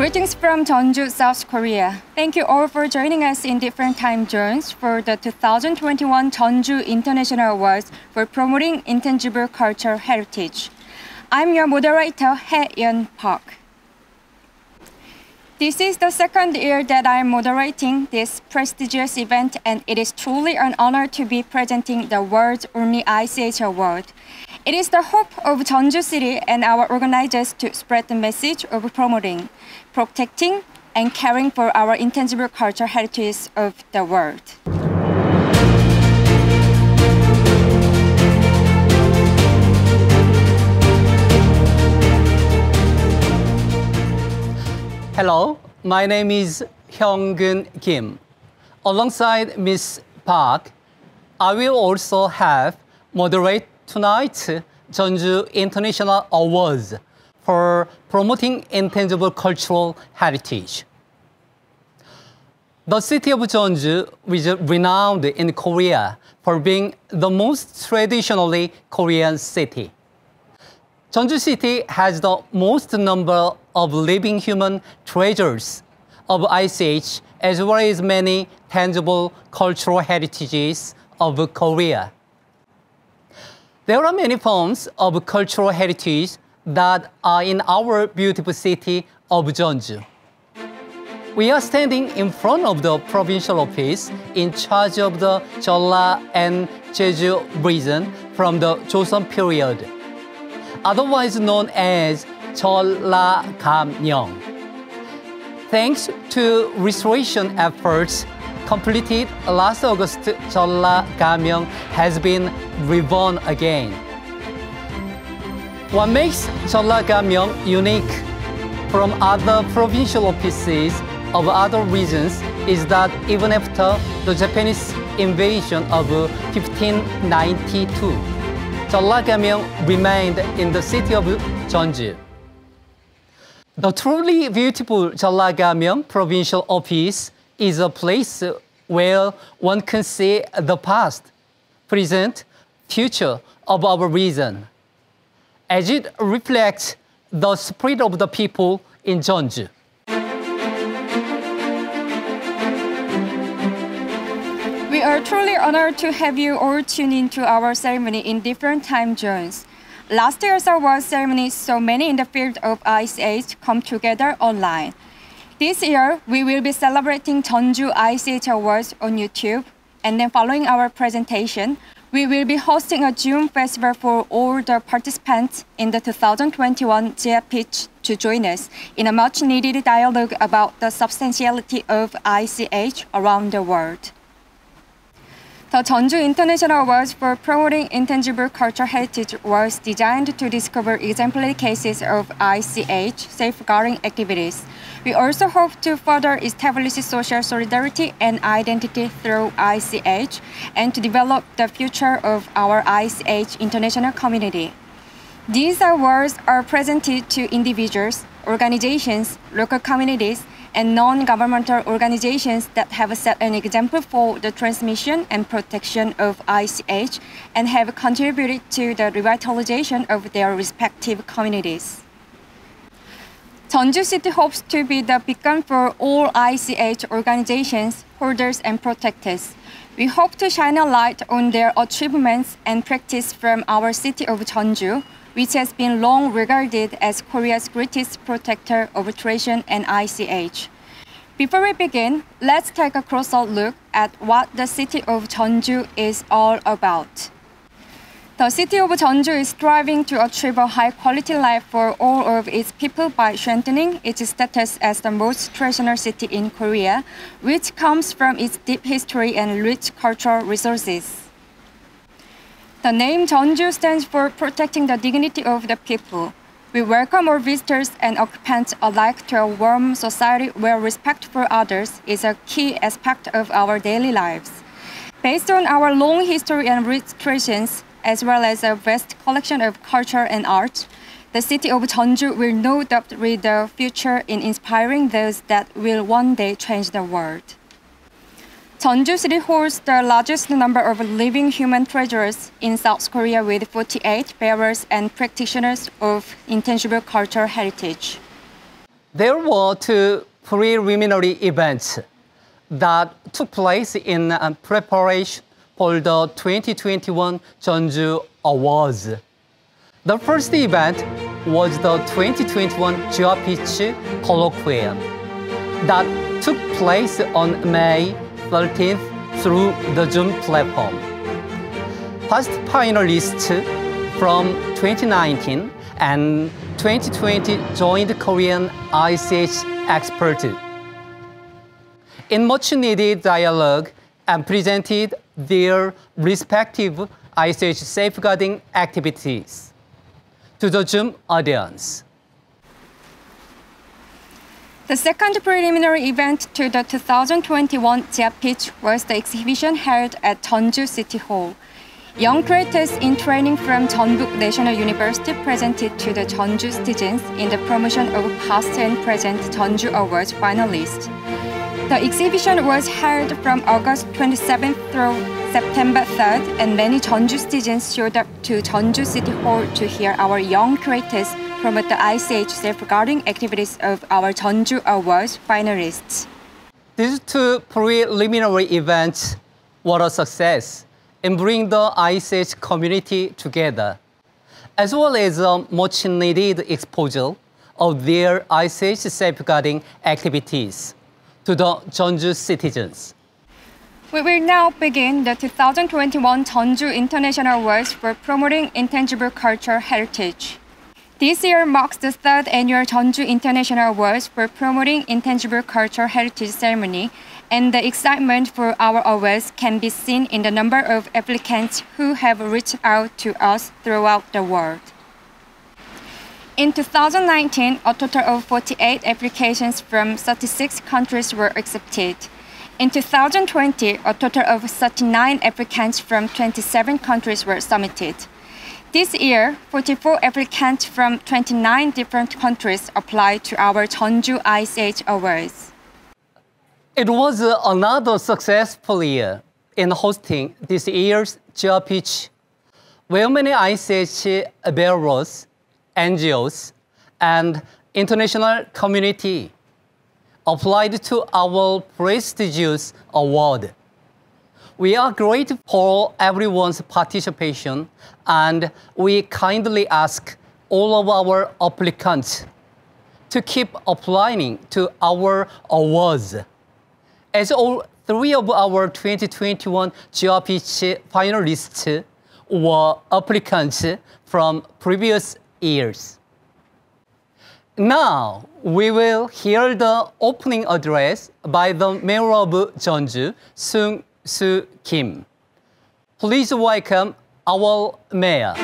Greetings from Jeonju, South Korea. Thank you all for joining us in different time zones for the 2021 Jeonju International Awards for promoting intangible cultural heritage. I'm your moderator, Hae-yeon Park. This is the second year that I'm moderating this prestigious event, and it is truly an honor to be presenting the world's only ICH Award. It is the hope of Jeonju City and our organizers to spread the message of promoting, protecting, and caring for our intangible cultural heritage of the world. Hello, my name is Hyung-gun Kim. Alongside Ms. Park, I will also have moderate tonight's Jeonju International Awards for promoting intangible cultural heritage. The city of Jeonju is renowned in Korea for being the most traditionally Korean city. Jeonju City has the most number of living human treasures of ICH, as well as many tangible cultural heritages of Korea. There are many forms of cultural heritage that are in our beautiful city of Jeonju. We are standing in front of the provincial office in charge of the Jeolla and Jeju region from the Joseon period, otherwise known as Jeolla-gamyeong. Thanks to restoration efforts completed last August, Jeolla-gamyeong has been reborn again. What makes Jeolla-gamyeong unique from other provincial offices of other regions is that even after the Japanese invasion of 1592, Jeolla-gamyeong remained in the city of Jeonju. The truly beautiful Jeolla-gamyeong provincial office is a place where one can see the past, present, future of our region, as it reflects the spirit of the people in Jeonju. We are truly honored to have you all tune into our ceremony in different time zones. Last year's award ceremony saw many in the field of ICH come together online. This year, we will be celebrating Jeonju ICH Awards on YouTube, and then following our presentation, we will be hosting a Zoom festival for all the participants in the 2021 JFPitch to join us in a much-needed dialogue about the substantiality of ICH around the world. The Jeonju International Awards for promoting intangible cultural heritage was designed to discover exemplary cases of ICH safeguarding activities. We also hope to further establish social solidarity and identity through ICH and to develop the future of our ICH international community. These awards are presented to individuals, organizations, local communities, and non-governmental organizations that have set an example for the transmission and protection of ICH and have contributed to the revitalization of their respective communities. Jeonju City hopes to be the beacon for all ICH organizations, holders, and protectors. We hope to shine a light on their achievements and practice from our city of Jeonju, which has been long regarded as Korea's greatest protector of tradition and ICH. Before we begin, let's take a closer look at what the city of Jeonju is all about. The city of Jeonju is striving to achieve a high-quality life for all of its people by strengthening its status as the most traditional city in Korea, which comes from its deep history and rich cultural resources. The name Jeonju stands for protecting the dignity of the people. We welcome all visitors and occupants alike to a warm society where respect for others is a key aspect of our daily lives. Based on our long history and rich traditions, as well as a vast collection of culture and art, the city of Jeonju will no doubt read the future in inspiring those that will one day change the world. Jeonju City holds the largest number of living human treasures in South Korea with 48 bearers and practitioners of intangible cultural heritage. There were two preliminary events that took place in preparation for the 2021 Jeonju Awards. The first event was the 2021 Geopeach Colloquium that took place on May 13th through the Zoom platform. Past finalists from 2019 and 2020 joined Korean ICH experts in much needed dialogue and presented their respective ICH safeguarding activities to the Zoom audience. The second preliminary event to the 2021 Geopeach was the exhibition held at Jeonju City Hall. Young creators in training from Jeonbuk National University presented to the Jeonju citizens in the promotion of past and present Jeonju Awards finalists. The exhibition was held from August 27th through September 3rd, and many Jeonju citizens showed up to Jeonju City Hall to hear our young creators promote the ICH safeguarding activities of our Jeonju Awards finalists. These two preliminary events were a success in bringing the ICH community together, as well as a much needed exposure of their ICH safeguarding activities to the Jeonju citizens. We will now begin the 2021 Jeonju International Awards for promoting intangible cultural heritage. This year marks the third annual Jeonju International Awards for promoting intangible cultural heritage ceremony, and the excitement for our awards can be seen in the number of applicants who have reached out to us throughout the world. In 2019, a total of 48 applications from 36 countries were accepted. In 2020, a total of 39 applicants from 27 countries were submitted. This year, 44 applicants from 29 different countries applied to our Jeonju ICH Awards. It was another successful year in hosting this year's Geopeach, where many ICH bearers, NGOs, and international community applied to our prestigious award. We are grateful for everyone's participation, and we kindly ask all of our applicants to keep applying to our awards, as all three of our 2021 Geopeach finalists were applicants from previous years. Now, we will hear the opening address by the Mayor of Jeonju, Sung Soo Kim. Please welcome our Mayor.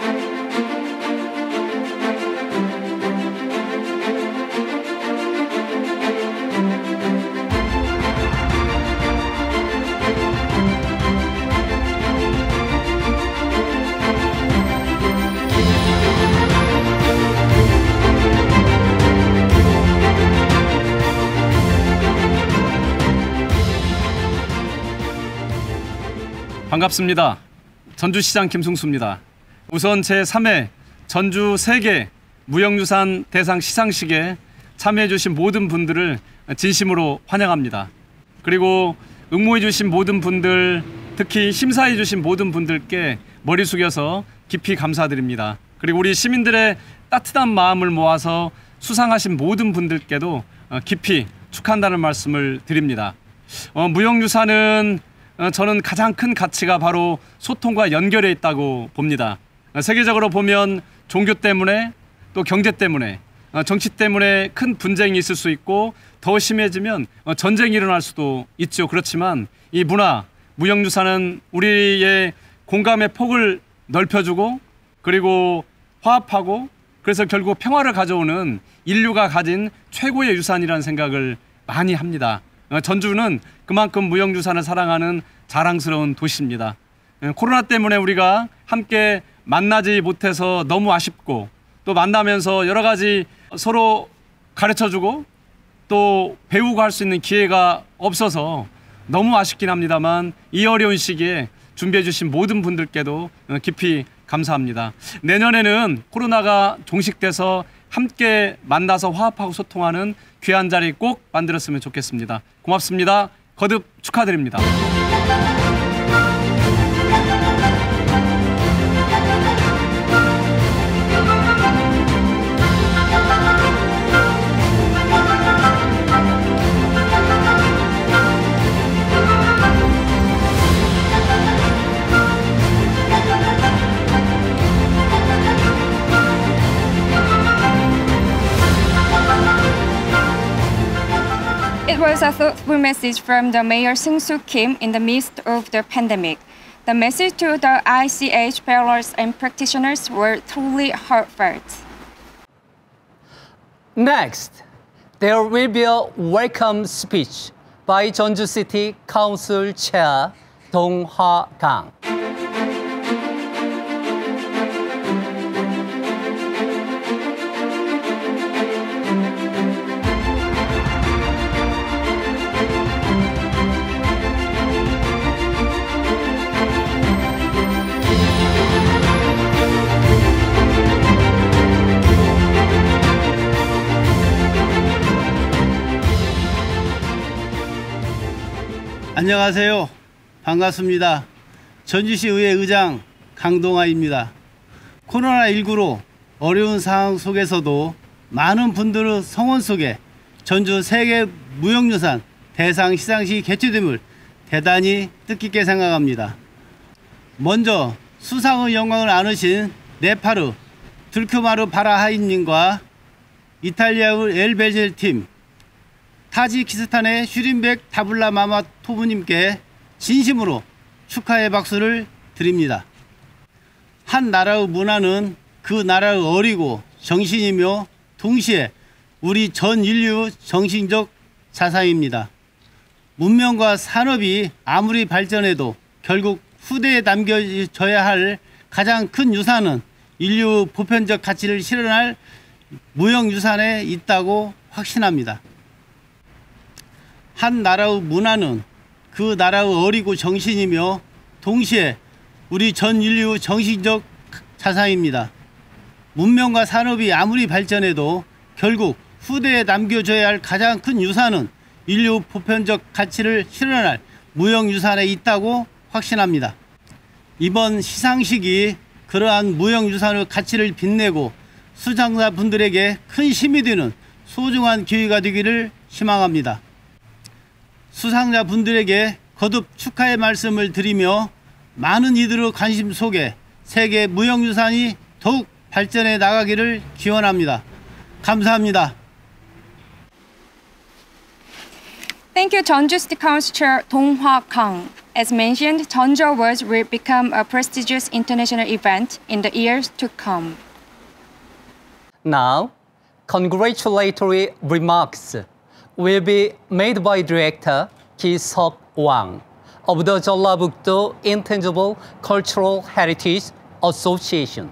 반갑습니다. 전주시장 김승수입니다. 우선 제3회 전주 세계 무형유산 대상 시상식에 참여해 주신 모든 분들을 진심으로 환영합니다. 그리고 응모해 주신 모든 분들, 특히 심사해 주신 모든 분들께 머리 숙여서 깊이 감사드립니다. 그리고 우리 시민들의 따뜻한 마음을 모아서 수상하신 모든 분들께도 깊이 축하한다는 말씀을 드립니다. 무형유산은 저는 가장 큰 가치가 바로 소통과 연결해 있다고 봅니다. 세계적으로 보면 종교 때문에 또 경제 때문에 정치 때문에 큰 분쟁이 있을 수 있고 더 심해지면 전쟁이 일어날 수도 있죠. 그렇지만 이 문화, 무형유산은 우리의 공감의 폭을 넓혀주고 그리고 화합하고 그래서 결국 평화를 가져오는 인류가 가진 최고의 유산이라는 생각을 많이 합니다. 전주는 그만큼 무형유산을 사랑하는 자랑스러운 도시입니다. 코로나 때문에 우리가 함께 만나지 못해서 너무 아쉽고 또 만나면서 여러 가지 서로 가르쳐주고 또 배우고 할 수 있는 기회가 없어서 너무 아쉽긴 합니다만 이 어려운 시기에 준비해 주신 모든 분들께도 깊이 감사합니다. 내년에는 코로나가 종식돼서 함께 만나서 화합하고 소통하는 귀한 자리 꼭 만들었으면 좋겠습니다. 고맙습니다. 거듭 축하드립니다. It was a thoughtful message from the Mayor Seung-Soo Kim in the midst of the pandemic. The message to the ICH parlors and practitioners were truly heartfelt. Next, there will be a welcome speech by Jeonju City Council Chair Dong Ha-kang. 안녕하세요. 반갑습니다. 전주시의회 의장 강동하입니다. 코로나19로 어려운 상황 속에서도 많은 분들의 성원 속에 전주 세계 무형유산 대상 시상식이 개최됨을 대단히 뜻깊게 생각합니다. 먼저 수상의 영광을 안으신 네팔의 들크마르 바라하임님과 이탈리아의 엘베젤 팀, 타지키스탄의 슈린백 다블라 마마토브님께 진심으로 축하의 박수를 드립니다. 한 나라의 문화는 그 나라의 어리고 정신이며 동시에 우리 전 인류 정신적 자산입니다. 문명과 산업이 아무리 발전해도 결국 후대에 남겨져야 할 가장 큰 유산은 인류 보편적 가치를 실현할 무형유산에 있다고 확신합니다. 한 나라의 문화는 그 나라의 어리고 정신이며 동시에 우리 전 인류 정신적 자산입니다. 문명과 산업이 아무리 발전해도 결국 후대에 남겨줘야 할 가장 큰 유산은 인류 보편적 가치를 실현할 무형유산에 있다고 확신합니다. 이번 시상식이 그러한 무형유산의 가치를 빛내고 수상자분들에게 큰 힘이 되는 소중한 기회가 되기를 희망합니다. 수상자분들에게 거듭 축하의 말씀을 드리며 많은 이들의 관심 속에 세계 무형유산이 더욱 발전해 나가기를 기원합니다. 감사합니다. Thank you, Jeonju City Council Chair Dong Ha-kang. As mentioned, Jeonju Awards will become a prestigious international event in the years to come. Now, congratulatory remarks will be made by Director Ki-seok Wang of the Jeollabuk-do Intangible Cultural Heritage Association.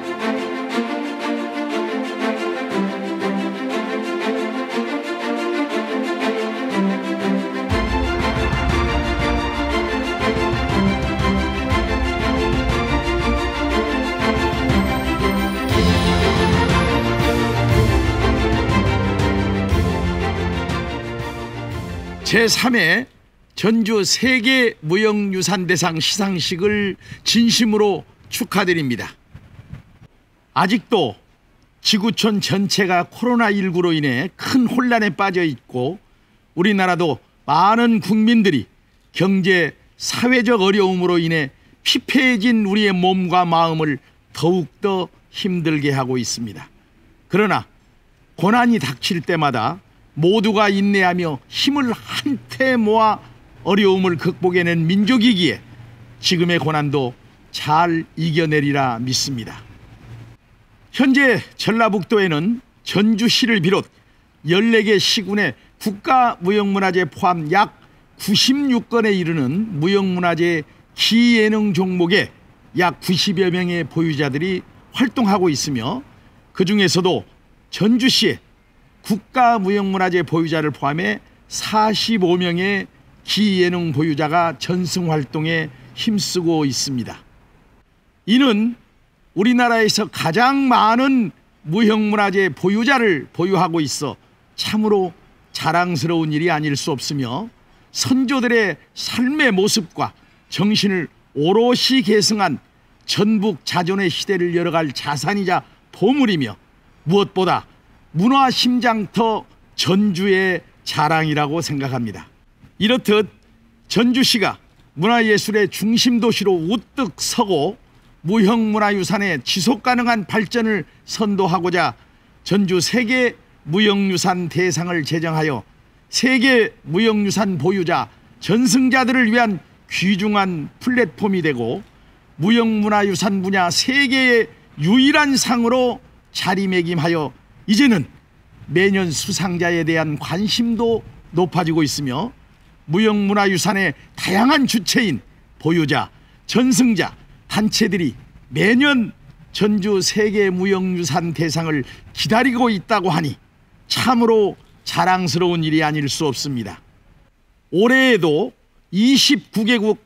제3회 전주 세계 무형유산대상 시상식을 진심으로 축하드립니다. 아직도 지구촌 전체가 코로나19로 인해 큰 혼란에 빠져 있고 우리나라도 많은 국민들이 경제, 사회적 어려움으로 인해 피폐해진 우리의 몸과 마음을 더욱더 힘들게 하고 있습니다. 그러나 고난이 닥칠 때마다 모두가 인내하며 힘을 한테 모아 어려움을 극복해낸 민족이기에 지금의 고난도 잘 이겨내리라 믿습니다. 현재 전라북도에는 전주시를 비롯 14개 시군의 국가무형문화재 포함 약 96건에 이르는 무형문화재 기예능 종목에 약 90여 명의 보유자들이 활동하고 있으며 그 중에서도 전주시에 국가무형문화재 보유자를 포함해 45명의 기예능 보유자가 전승활동에 힘쓰고 있습니다. 이는 우리나라에서 가장 많은 무형문화재 보유자를 보유하고 있어 참으로 자랑스러운 일이 아닐 수 없으며 선조들의 삶의 모습과 정신을 오롯이 계승한 전북 자존의 시대를 열어갈 자산이자 보물이며 무엇보다 문화 심장터 전주의 자랑이라고 생각합니다. 이렇듯 전주시가 문화예술의 중심 도시로 우뚝 서고 무형문화유산의 지속가능한 발전을 선도하고자 전주 세계 무형유산 대상을 제정하여 세계 무형유산 보유자 전승자들을 위한 귀중한 플랫폼이 되고 무형문화유산 분야 세계의 유일한 상으로 자리매김하여 이제는 매년 수상자에 대한 관심도 높아지고 있으며 무형문화유산의 다양한 주체인 보유자, 전승자, 단체들이 매년 전주 세계 무형유산 대상을 기다리고 있다고 하니 참으로 자랑스러운 일이 아닐 수 없습니다. 올해에도 29개국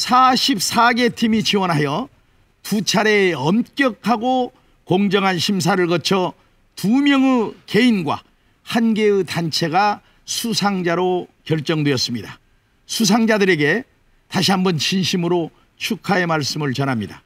44개 팀이 지원하여 2차례의 엄격하고 공정한 심사를 거쳐 2명의 개인과 1개의 단체가 수상자로 결정되었습니다. 수상자들에게 다시 한번 진심으로 축하의 말씀을 전합니다.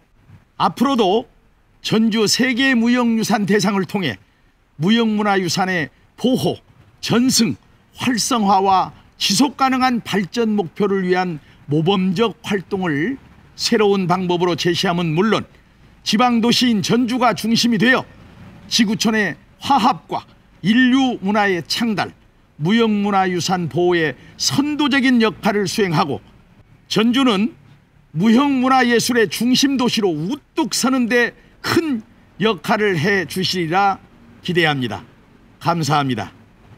앞으로도 전주 세계 무형유산 대상을 통해 무형문화유산의 보호, 전승, 활성화와 지속가능한 발전 목표를 위한 모범적 활동을 새로운 방법으로 제시함은 물론 지방도시인 전주가 중심이 되어 지구촌의 화합과 인류 문화의 창달, 무형문화유산 보호의 선도적인 역할을 수행하고 전주는 무형문화예술의 중심 도시로 우뚝 서는 데 큰 역할을 해 주시리라 기대합니다. 감사합니다.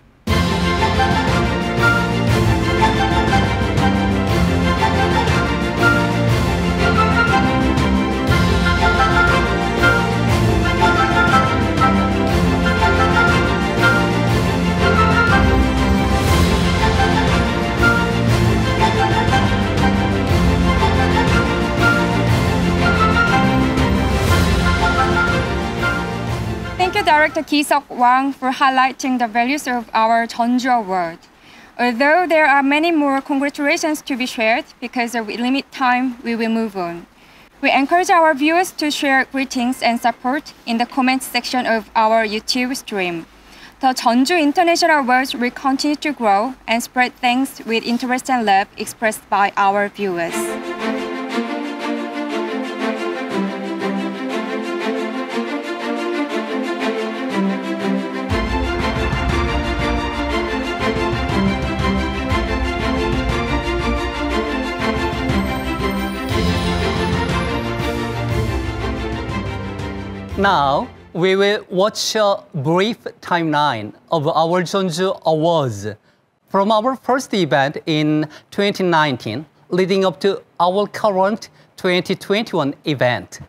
Thank you, Director Ki-seok Wang, for highlighting the values of our Jeonju Award. Although there are many more congratulations to be shared, because of limited time, we will move on. We encourage our viewers to share greetings and support in the comment section of our YouTube stream. The Jeonju International Awards will continue to grow and spread thanks with interest and love expressed by our viewers. Now, we will watch a brief timeline of our Jeonju Awards from our first event in 2019 leading up to our current 2021 event.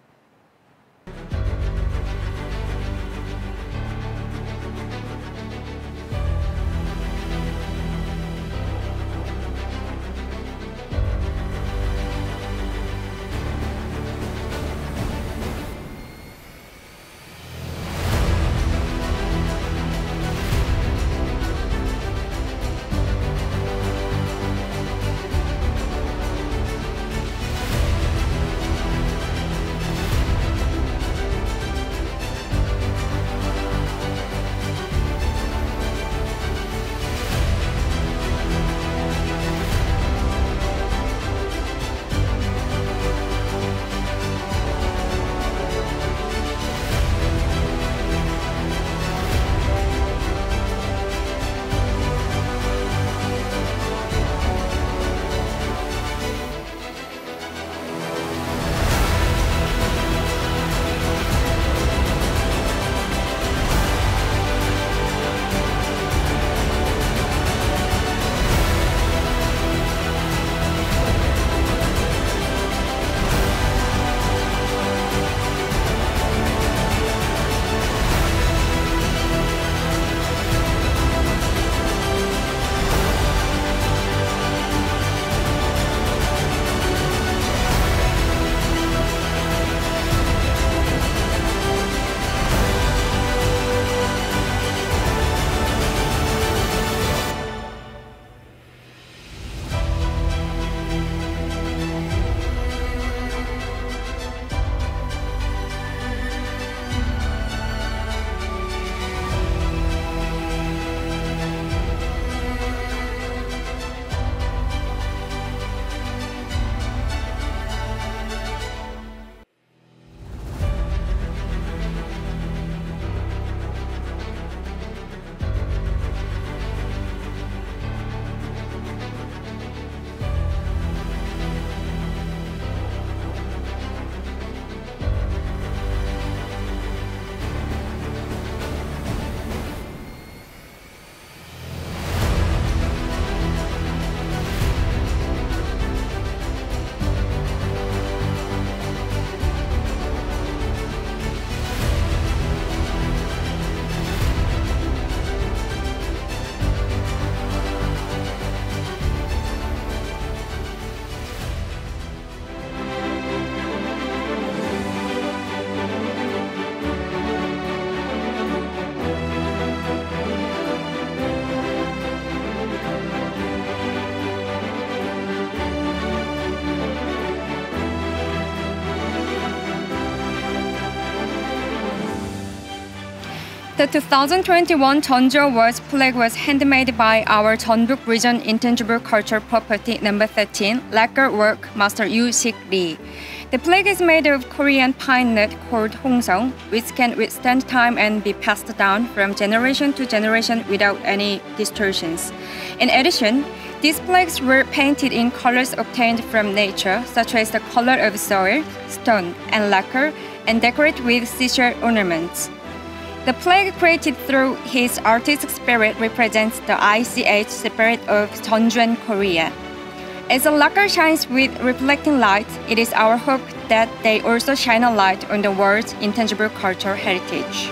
The 2021 Jeonju Awards flag was handmade by our Jeonbuk Region Intangible Cultural Property No. 13 lacquer work master Yu-Sik Lee. The flag is made of Korean pine nut called hongseong, which can withstand time and be passed down from generation to generation without any distortions. In addition, these flags were painted in colors obtained from nature, such as the color of soil, stone, and lacquer, and decorated with seashell ornaments. The flag created through his artistic spirit represents the ICH spirit of Jeonju and Korea. As the lacquer shines with reflecting light, it is our hope that they also shine a light on the world's intangible cultural heritage.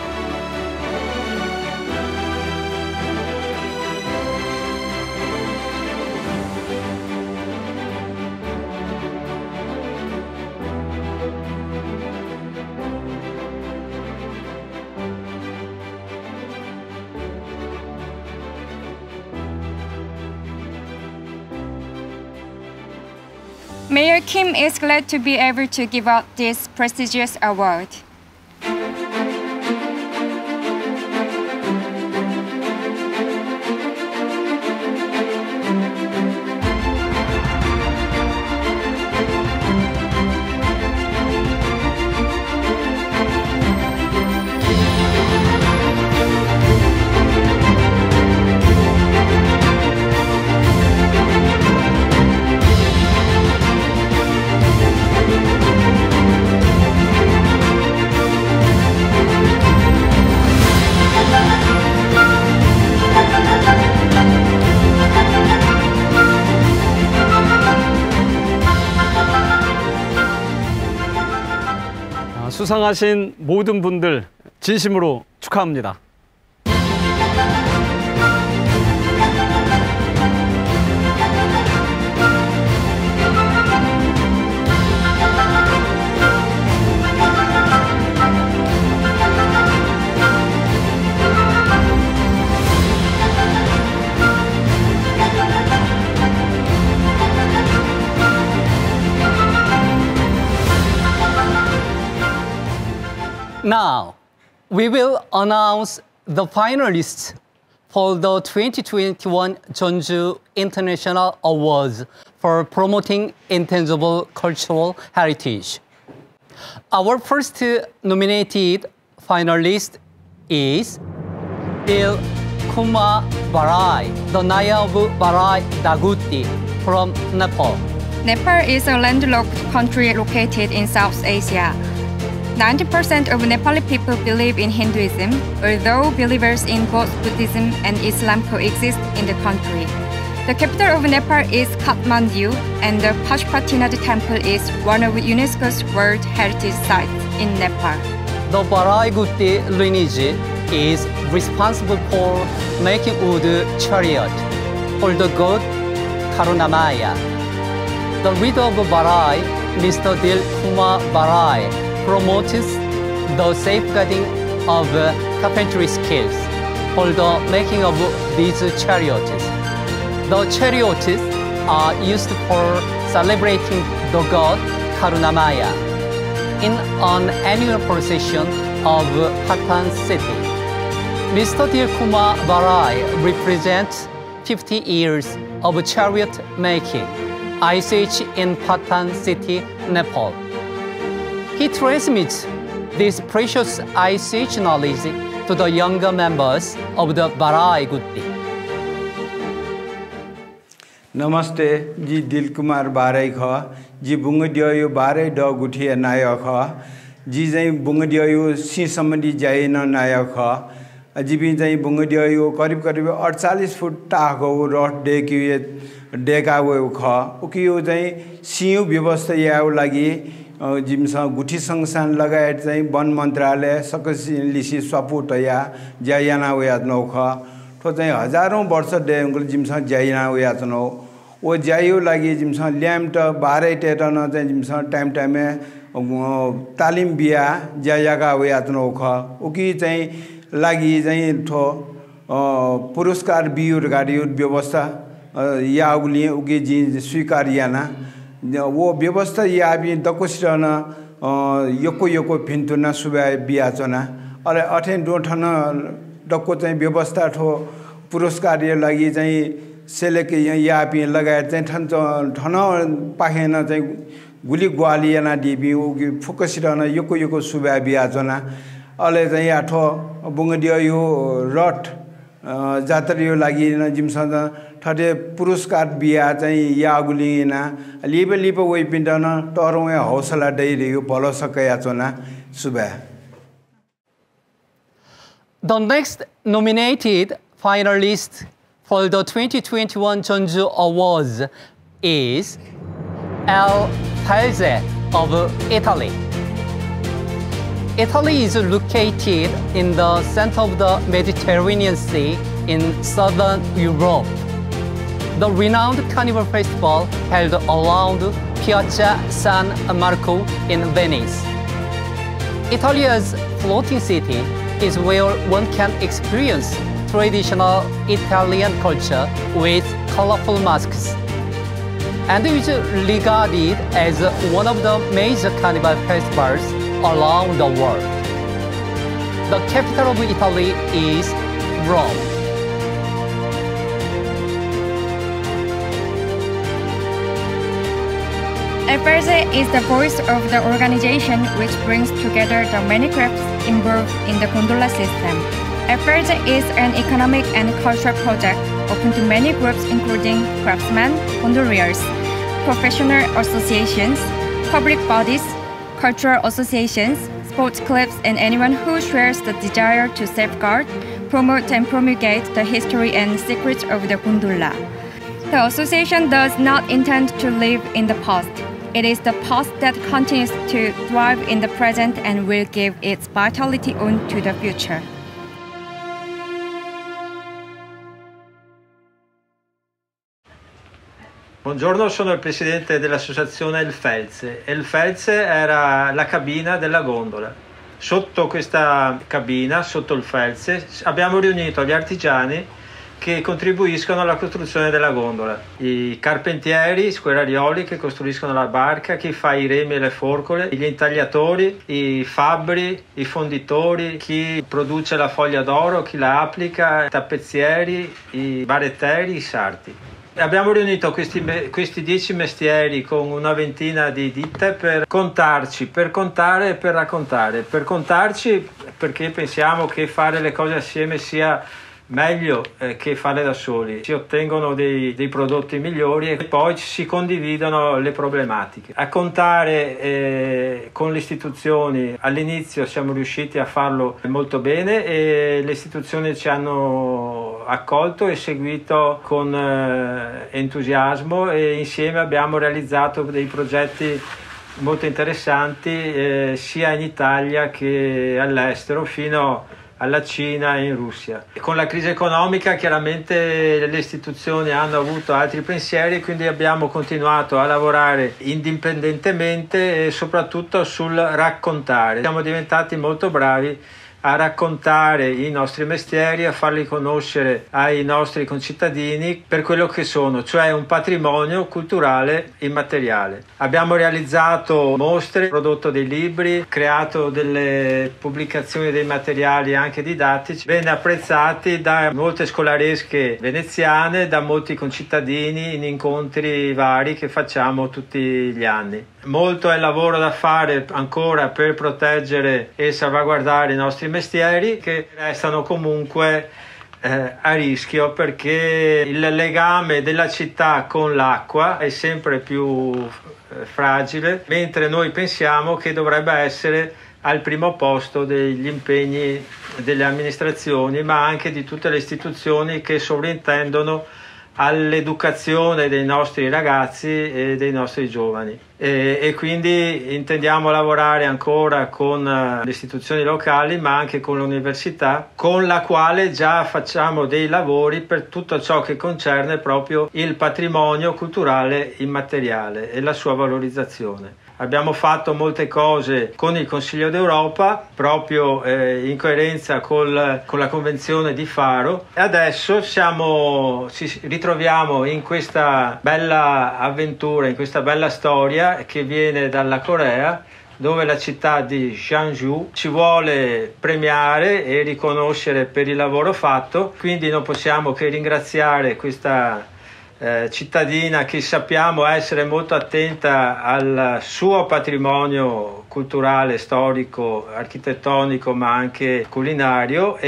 Mayor Kim is glad to be able to give out this prestigious award. 수상하신 모든 분들 진심으로 축하합니다. Now, we will announce the finalists for the 2021 Jeonju International Awards for promoting intangible cultural heritage. Our first nominated finalist is Dil Kumar Barai, the Naya of Barai Daguti from Nepal. Nepal is a landlocked country located in South Asia. 90% of Nepali people believe in Hinduism, although believers in both Buddhism and Islam coexist in the country. The capital of Nepal is Kathmandu, and the Pashupatinath temple is one of UNESCO's World Heritage Sites in Nepal. The Barai Guti lineage is responsible for making wood chariot for the god Karunamaya. The leader of Barai, Mr. Dil Kumar Barai, promotes the safeguarding of carpentry skills for the making of these chariots. The chariots are used for celebrating the god Karunamaya in an annual procession of Patan city. Mr. Dil Kumar Barai represents 50 years of chariot making, ICH in Patan city, Nepal. He transmits this precious ICH knowledge to the younger members of the Barai Guti. Namaste, ji Dil Kumar Barai kha, ji Bungadiyo Barai da Guti Naya kha, ji Zai Bungadiyo Si Samadi Jaina Naya kha, ji Bin Zai Bungadiyo Karib 48 फुट टाको रट डेका वो kha, उकियो Zai see you व्यवस्था याउ लागि जिमसा गुठी संस्थान लगायत चाहिँ वन मन्त्रालय सकसिलिसी सपुटया ज्यायाना उयात्नो ख तो चाहिँ हजारौं वर्ष डेंगल जिमसा ज्यायाना उयात्नो ओ ज्यायो लागि जिमसा ल्याम्ट बारै टेटन चाहिँ जिमसा टाइम टाइममे तालिम बिया ज्यायाका उयात्नो ख उकी चाहिँ लागि चाहिँ थो पुरस्कार बियुर गाडी व्यवस्था याउली उकी जि स्वीकार याना वो व्यवस्था या भी दकोसिरना यको फिन्तुना सुबाय बियाचना अले अथेन डोठन डक्को चाहिँ व्यवस्था ठो पुरस्कार लागि चाहिँ सेलेक या पि लगायत चाहिँ ठन पाखेन चाहिँ गुली ग्वालियाना दिबी उगी फोकसिरन योको सुबा बियाजना अले चाहिँ आठो बुङदियो यो रट जात्रियो लागि न जिमसँग ठडे पुरस्कार बिया चाहिँ या गुलिना लिबे वइ पिन्डन टरौँ हौसला दैरियो भलो सकयाचना सुबा. The next nominated finalist for the 2021 Jeonju Awards is El Falze of Italy. Italy is located in the center of the Mediterranean Sea in southern Europe. The renowned Carnival Festival held around Piazza San Marco in Venice. Italy's floating city is where one can experience traditional Italian culture with colorful masks, and is regarded as one of the major carnival festivals around the world. The capital of Italy is Rome. FRZ is the voice of the organization which brings together the many crafts involved in the gondola system. FRZ is an economic and cultural project open to many groups including craftsmen, gondoliers, professional associations, public bodies, cultural associations, sports clubs, and anyone who shares the desire to safeguard, promote, and promulgate the history and secrets of the gondola. The association does not intend to live in the past. It is the past that continues to thrive in the present and will give its vitality on to the future. Buongiorno, sono il presidente dell'associazione El Felze. El Felze era la cabina della gondola. Sotto questa cabina, sotto il Felze, abbiamo riunito gli artigiani che contribuiscono alla costruzione della gondola. I carpentieri, squararioli che costruiscono la barca, chi fa i remi e le forcole, gli intagliatori, i fabbri, i fonditori, chi produce la foglia d'oro, chi la applica, i tappezzieri, i baretteri, i sarti. Abbiamo riunito questi 10 mestieri con una ventina di ditte per contarci, per contare e per raccontare. Per contarci perché pensiamo che fare le cose assieme sia meglio che farle da soli. Si ottengono dei prodotti migliori e poi si condividono le problematiche. A contare con le istituzioni all'inizio siamo riusciti a farlo molto bene e le istituzioni ci hanno accolto e seguito con entusiasmo e insieme abbiamo realizzato dei progetti molto interessanti sia in Italia che all'estero fino alla Cina e in Russia. Con la crisi economica chiaramente le istituzioni hanno avuto altri pensieri, quindi abbiamo continuato a lavorare indipendentemente e soprattutto sul raccontare. Siamo diventati molto bravi a raccontare i nostri mestieri, a farli conoscere ai nostri concittadini per quello che sono, cioè un patrimonio culturale immateriale. Abbiamo realizzato mostre, prodotto dei libri, creato delle pubblicazioni dei materiali anche didattici, ben apprezzati da molte scolaresche veneziane, da molti concittadini in incontri vari che facciamo tutti gli anni. Molto è lavoro da fare ancora per proteggere e salvaguardare i nostri mestieri che restano comunque a rischio perché il legame della città con l'acqua è sempre più fragile, mentre noi pensiamo che dovrebbe essere al primo posto degli impegni delle amministrazioni ma anche di tutte le istituzioni che sovrintendono all'educazione dei nostri ragazzi e dei nostri giovani e quindi intendiamo lavorare ancora con le istituzioni locali ma anche con l'università con la quale già facciamo dei lavori per tutto ciò che concerne proprio il patrimonio culturale immateriale e la sua valorizzazione. Abbiamo fatto molte cose con il Consiglio d'Europa proprio in coerenza con la Convenzione di Faro e adesso ci ritroviamo in questa bella avventura, in questa bella storia che viene dalla Corea dove la città di Jiangsu ci vuole premiare e riconoscere per il lavoro fatto, quindi non possiamo che ringraziare questa cittadina che sappiamo essere molto attenta al suo patrimonio culturale, storico, architettonico ma anche culinario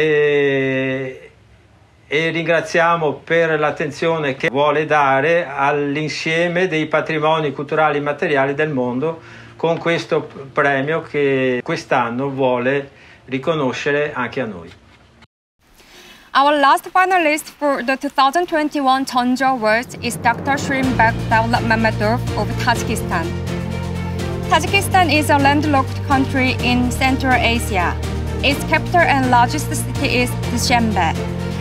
e ringraziamo per l'attenzione che vuole dare all'insieme dei patrimoni culturali immateriali del mondo con questo premio che quest'anno vuole riconoscere anche a noi. Our last finalist for the 2021 Jeonju Awards is Dr. Shurimbek Davlatmamedov of Tajikistan. Tajikistan is a landlocked country in Central Asia. Its capital and largest city is Dushanbe.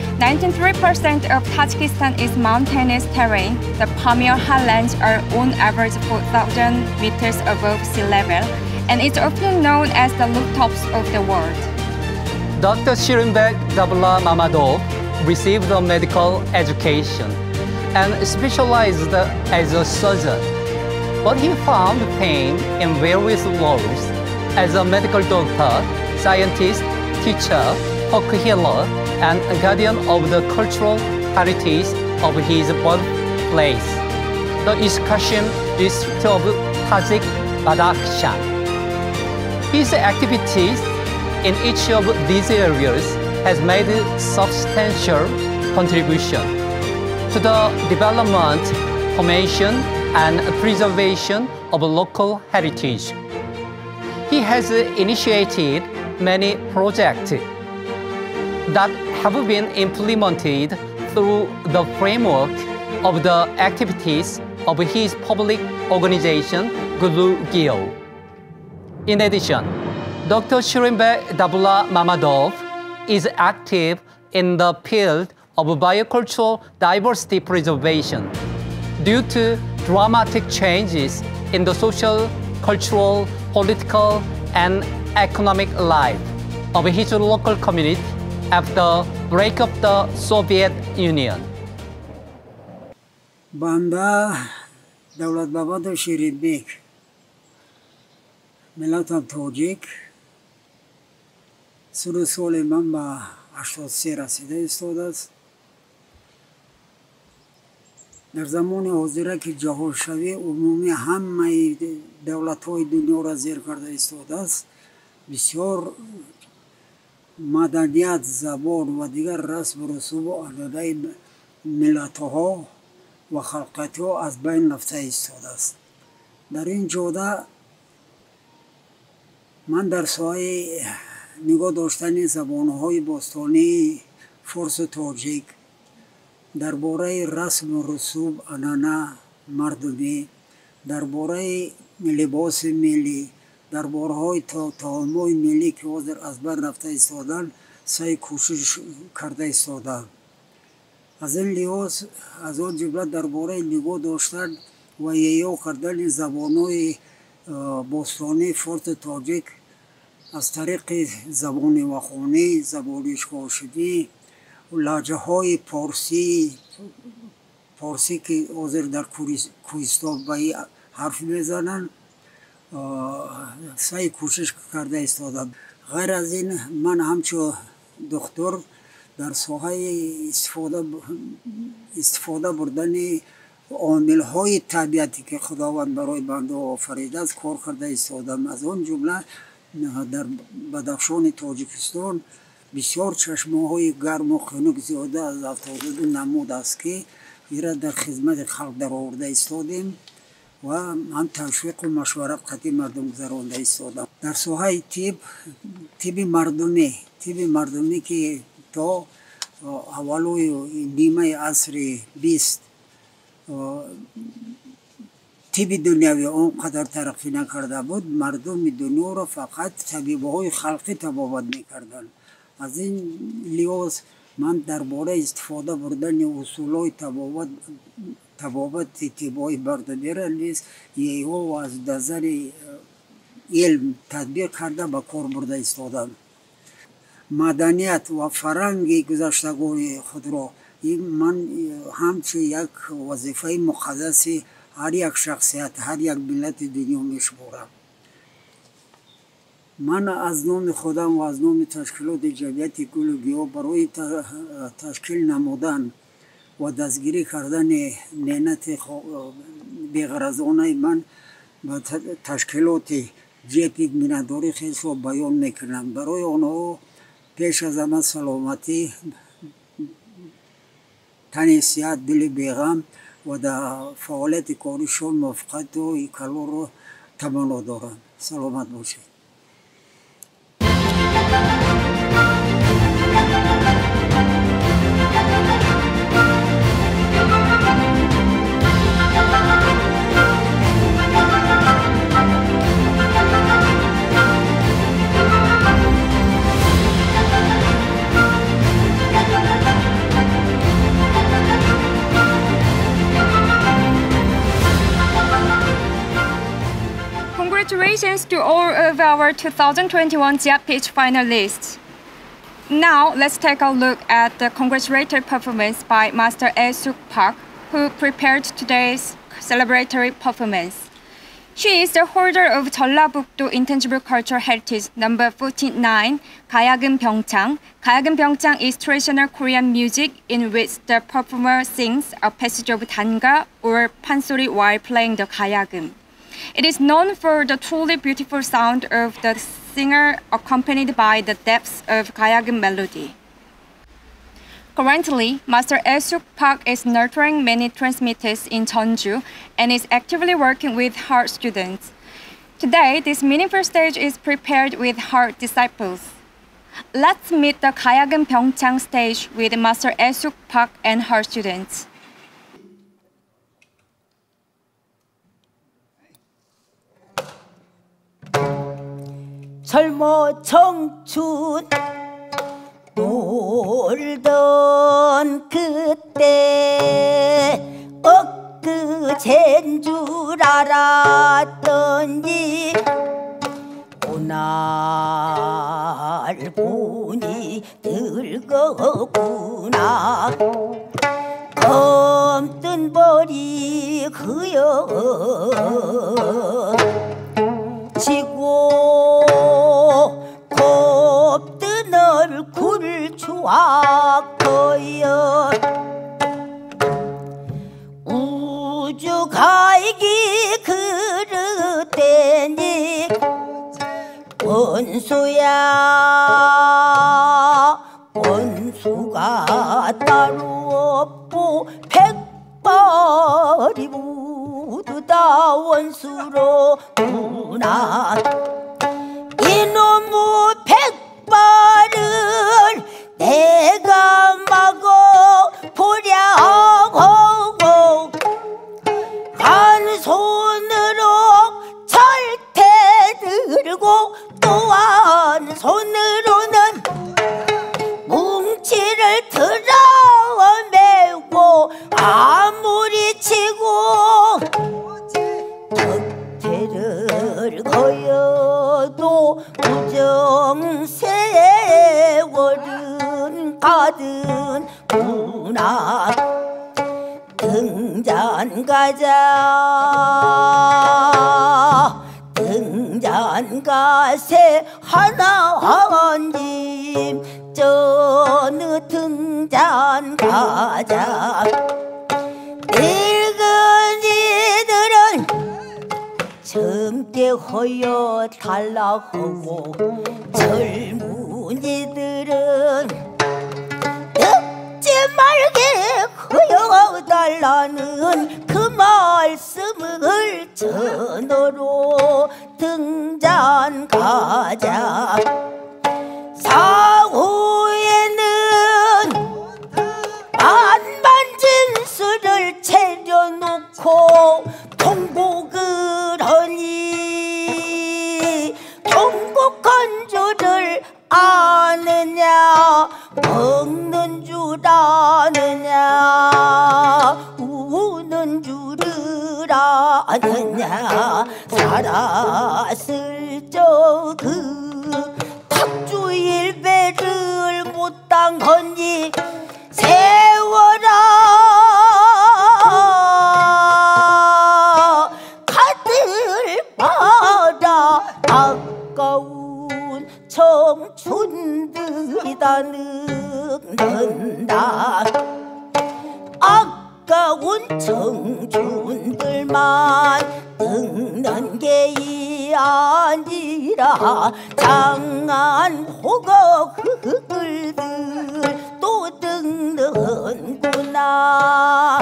93% of Tajikistan is mountainous terrain. The Pamir highlands are on average 4,000 meters above sea level, and it's often known as the rooftops of the world. Dr. Shurimbek Davlatmamedov received a medical education and specialized as a surgeon. But he found fame in various roles as a medical doctor, scientist, teacher, folk healer, and guardian of the cultural heritage of his birthplace, the Iskashin district of Tajik Badakhshan. His activities in each of these areas has made a substantial contribution to the development, formation, and preservation of local heritage. He has initiated many projects that have been implemented through the framework of the activities of his public organization, Guru Gyo. In addition, Dr. Shurimbek Davlatmamedov is active in the field of biocultural diversity preservation due to dramatic changes in the social, cultural, political, and economic life of his local community after break of the Soviet Union. Banda Davlatmamedov Shurimbek, ملتم تاجیک سال من به 83 رسیده ایستاده است. در زمان حاضر که جهانشوی عمومی همه دولت‌های دنیا را زیر کرده ایستاده است، بسیار مدنیت، زبان و دیگر رسم و رسوم و عادات ملت‌ها و خلقت‌ها از بین رفته ایستاده است. در این جاده من در سایه نگاه داشتن زبانهای باستانی فارس و تاجیک، درباره رسم و رسوم عنعنه مردمی، درباره لباس ملی، درباره طعام‌های ملی که حاضر از بین رفته ایستادن سعی کوشش کرده ایستادم. از این لحاظ از آن جمله درباره نگاه داشتن و احیا کردن زبانهای باستانی فارس تاجیک از طریق زبان وخانی، زبان اشکاشدی و لهجه های پارسی که حاضر در کوهستان به حرف میزنن سعی کوشش کرده ایستادم. غیر از این من همچون دکتر در ساحه استفاده بردن عامل های طبیعتی که خداوند برای بنده آفریده است کار کرده ایستادم. از آن جمله در بدخشان تاجیکستان بسیار چشمه های گرم و خنک زیاده از 72 نمود است که ایرا در خدمت خلق در آورده ایستادیم و هم تشویق و مشورت خطی مردم گذرانده ایستادم. در ساحه طب مردمی که تا اولوی نیمه عصر 20 طب دنیوی اونقدر ترقی نکرده بود، مردم دنیا را فقط طبیب‌های خلقی طبابت میکردن. از این لحاظ من درباره استفاده بردن اصولهای طبابت طبای مردمی را نیز و از نظر علم تطبیق کرده به کار برده ایستادم. مدنیت و فرهنگ گذشتگان خود را من همچون یک وظیفه مقدس هر یک شخصیت، هر یک ملت دنیا میشمارم. من از نام خودم و از نام تشکیلات جمعیت گل و گیاه برای تشکیل نمودن و دستگیری کردن نعمت بی‌غرضانه من با تشکیلات جیپیک مینداری خیلی رو بیان میکنم. برای آنها پیش از همه سلامتی، تن صحت، دل بیغم و در فعالیت کاریشون موفقیت و کلو رو تمنا دارم. سلامت باشید. Congratulations to all of our 2021 Jia Pitch finalists. Now, let's take a look at the congratulatory performance by Master Ae-suk Park, who prepared today's celebratory performance. She is the holder of Jeollabuk-do Intangible Cultural Heritage number 49, Gayagum Pyeongchang. Gayagum Pyeongchang is traditional Korean music in which the performer sings a passage of danga or pansori while playing the gayagum. It is known for the truly beautiful sound of the singer accompanied by the depths of gayagum melody. Currently, Master Ae-suk Park is nurturing many transmitters in Jeonju and is actively working with her students. Today, this meaningful stage is prepared with her disciples. Let's meet the Gayagum Pyeongchang stage with Master Ae-suk Park and her students. 젊어 청춘 놀던 그때 엊그제인 줄 알았더니 오늘 보니 늙었구나. 검뜬 머리 그여 지고 곱든 얼굴 추악거여 우주 갈기 그릇대니 원수야 원수가 따로 없고 백발이 모두 다 원수로구나. 이놈의 백발을 내가 막어 보려고 한 손으로 절대 들고 또 한 손으로는 뭉치를 들어매고 아무리 치고 덕태를 거여도 우정 세월은 가든구나. 등잔 가자 등잔 가세 하나님 저느 등잔 가자. 늙은이들은 젊게 허여 달라하고 젊은이들은 늙지 말게 허여 달라는 그 말씀을 전어로 등잔 가자. 사후에는 만만진술을 차려놓고 통곡을 하니 통곡한 줄을 아느냐 먹는 줄 아느냐 우는 줄을 아느냐. 살았을 적 그 탁주일배를 못 당하니 세월아 가들 마라 아까운 청춘들이 다 늙는다. 아까운 청춘들만 늙는 게 아니라 장안 호거들도 늙는구나.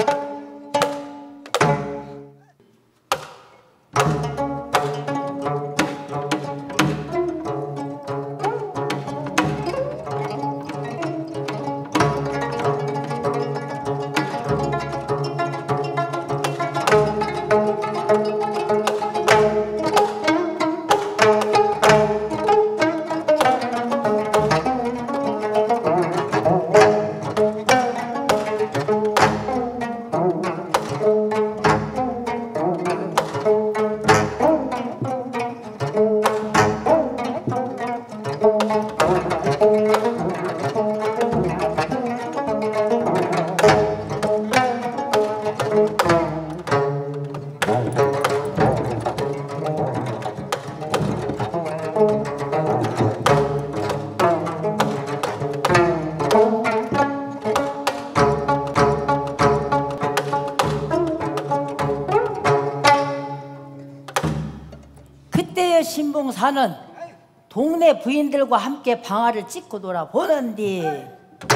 그때의 신봉사는 동네 부인들과 함께 방아를 찍고 놀아보는디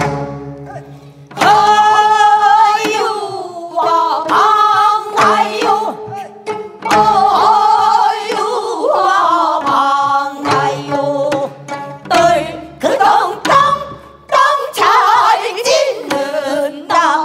아유와 방아요 아유와 방아요 널 그동 땅땅 잘 짓는다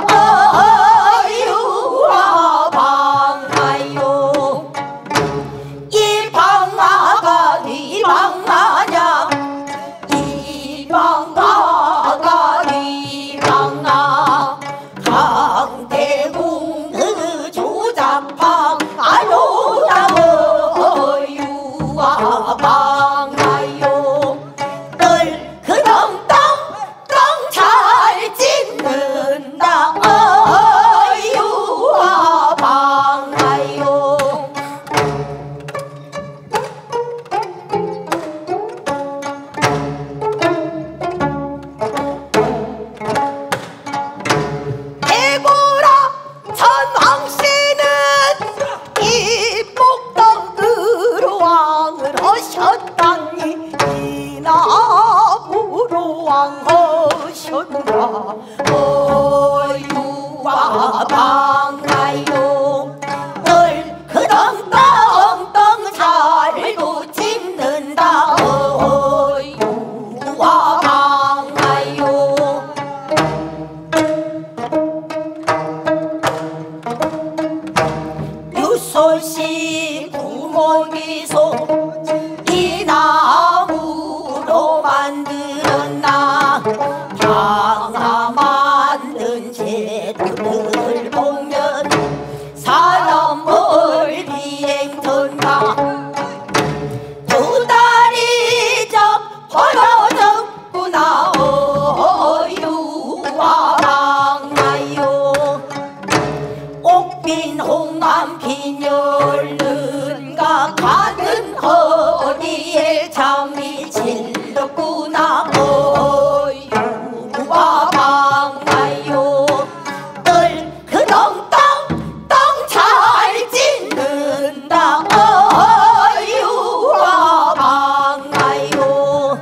아유와 방아요 이 방아가 네 방아냐 이 방아가 네 방아 강대궁 그 조작방 아로라 어유와 방아요 널 그동 땅땅 잘 짓는다 어유와 방아요 대고라 천왕씨는 이복덕으로 왕을 하셨다니 이나무로 왕하셨나 어유와 방아요 널 그런 떵떵 잘도 짚는다 어유와 방아요 유솔씨 구멍이소 이 나무로 만들었나 방아 만든 제도를 보면 사람을 비행던가 두 다리 좀 벌어졌구나 어유와 방아요 옥빈 홍만 빈혈는가 가는 허리에 잠이 질렀구나 어유와 방아요 널 그동 땅땅 잘 짓는다 어유와 방아요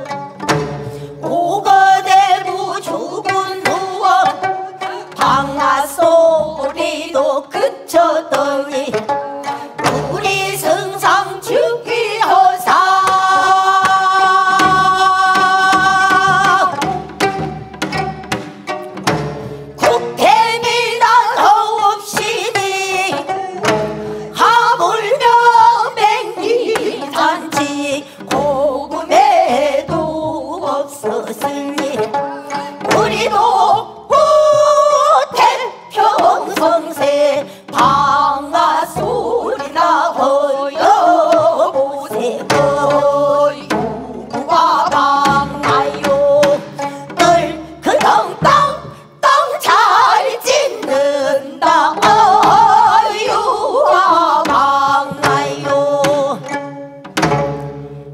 오거대부 죽은 후원 방아 소리도 그쳤더니 우리 승상 죽기허사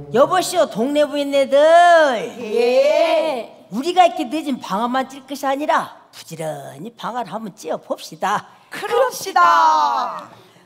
여보시오 동네 부인네들. 예. 우리가 이렇게 늦은 방아만 찔 것이 아니라 부지런히 방아를 한번 찧어 봅시다. 그럽시다.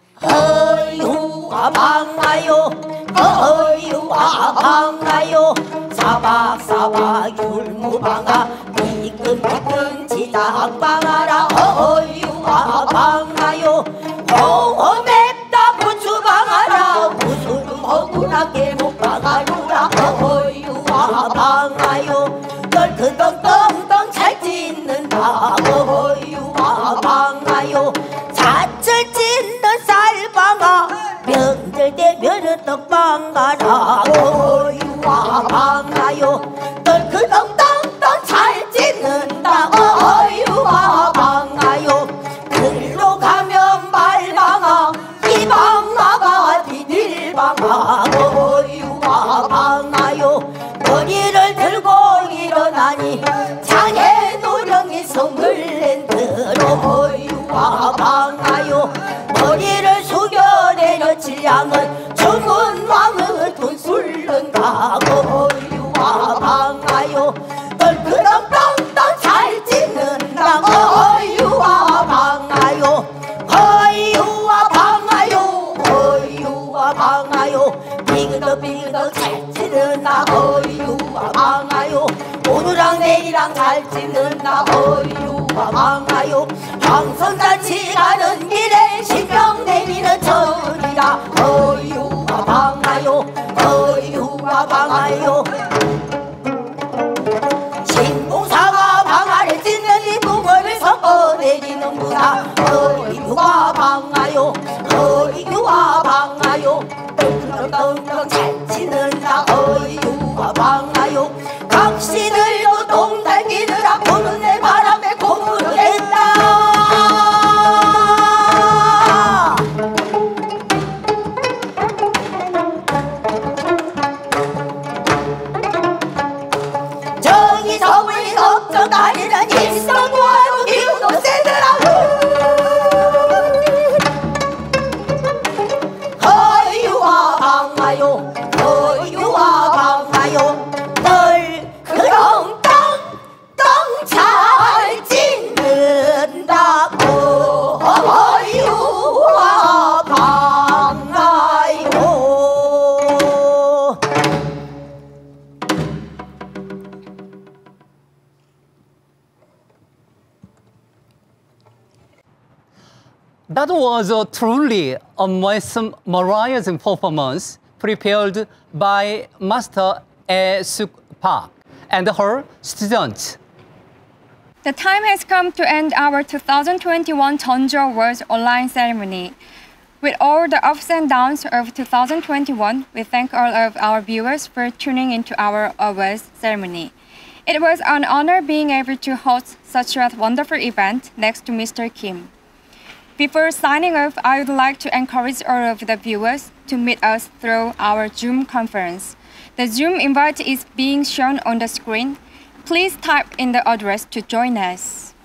어유와 방아요, 어유와 방아요, 사박사박 율무방아, 미끈미끈 지작방아라. 어유와 방아요, 맵다 고추방아라, 무술 억울하게 못방아루라. 어유와 방아요, 덜크덩덩덩 잘 찢는다. 어유와 방아요, 사철 찢는 쌀방아, 명절 되면은 떡방아라. 어유와 방아요, 덜크덩덩덩 잘 찢는다. 어유와 방아요, 글로 가면 말방아, 이 방아가 비닐방아. 어유와 방아요, 머리를 들고 일어나니 장애 노령이 성을 낸들. 어유와 방아요, 머리를 숙여 내려칠 양은 정은 왕을 돈 술른가. 어유와 방아요, 덜그렁덩덩 잘 찢는다. 어유와 방아요, 어유와 방아요, 어유와 방아요, 비그덕비그덕 잘 찢는다. 어유와 방아요, 오늘랑 내일랑 잘 찢는다. 어유와 방아요, 황선잔치 가는 길에 신병 내리는 절이라. 어유와 방아요, 어유와 방아요, 신봉사가 방아를 찢는 이 붕어를 섞어 내리는구나. 어유와 방아요, 어유와 방아요, 덩덩덩덩 잘 찢는다. 어유와 방아요, 각시들도 동달기느라 보는 내 바람에 고무를 했다. 정이 서울이 걱정 다니는 일성과도 기운도 세더라. 어유와 방아요, 어유와 방아요, 널 그렁 땅땅 잘 찢는다고. 어유와 방아요. That was truly a mesmerizing performance prepared by Master Ae Suk Park and her students. The time has come to end our 2021 Jeonju Awards online ceremony. With all the ups and downs of 2021, we thank all of our viewers for tuning into our awards ceremony. It was an honor being able to host such a wonderful event next to Mr. Kim. Before signing off, I would like to encourage all of the viewers to meet us through our Zoom conference. The Zoom invite is being shown on the screen. Please type in the address to join us.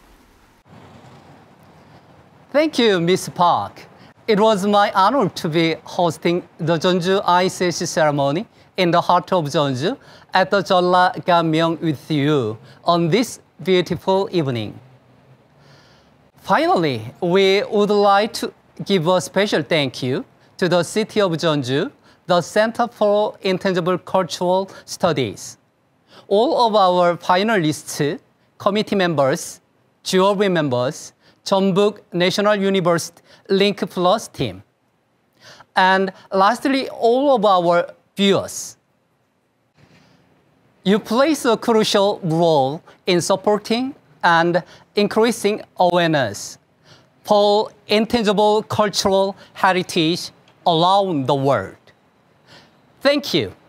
Thank you, Ms. Park. It was my honor to be hosting the Jeonju ICC ceremony in the heart of Jeonju at the Jeolla Gamyeong with you on this beautiful evening. Finally, we would like to give a special thank you to the City of Jeonju, the Center for Intangible Cultural Studies, all of our finalists, committee members, jury members, Jeonbuk National University Link Plus team, and lastly, all of our viewers. You play a crucial role in supporting and increasing awareness for intangible cultural heritage around the world. Thank you.